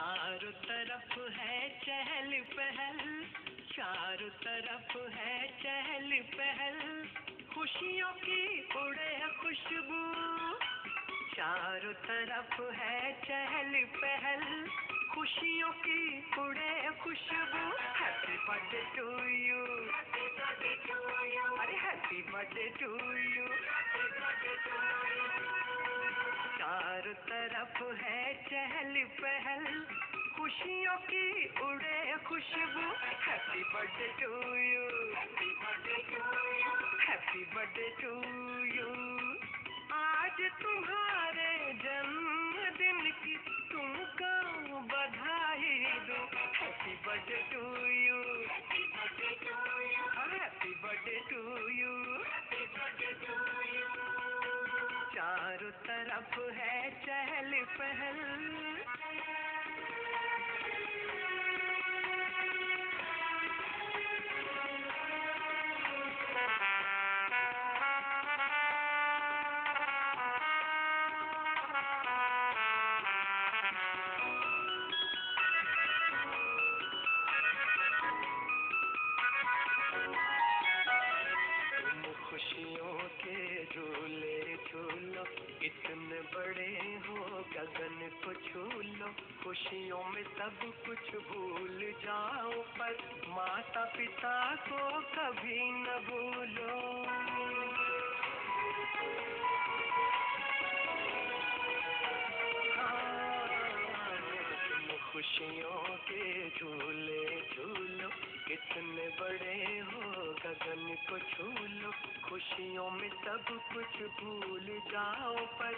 चारों तरफ है चहल पहल, चारों तरफ है चहल पहल, खुशियों की उड़े खुशबू। चारों तरफ है चहल पहल, खुशियों की उड़े खुशबू। हैप्पी बर्थडे टू यू, अरे हैप्पी बर्थडे टू यू। चारों तरफ है चहल पहल, खुशियों की उड़े खुशबू। Happy birthday to you, happy birthday to you, happy birthday to you. आज तुम्हारे जन्मदिन की तुमको बधाई दूं। Happy birthday to you, happy birthday to you, happy birthday to you, happy birthday to you. चारों तरफ है चहल पहल। खुशियों के झूले झूलो, इतने बड़े हो गगन को छू लो। खुशियों में सब कुछ भूल जाओ, पर माता पिता को कभी न भूलो। खुशियों के झूले झूलो, कितने बड़े हो गगन को छू लो। खुशियों में सब कुछ भूल जाओ, पर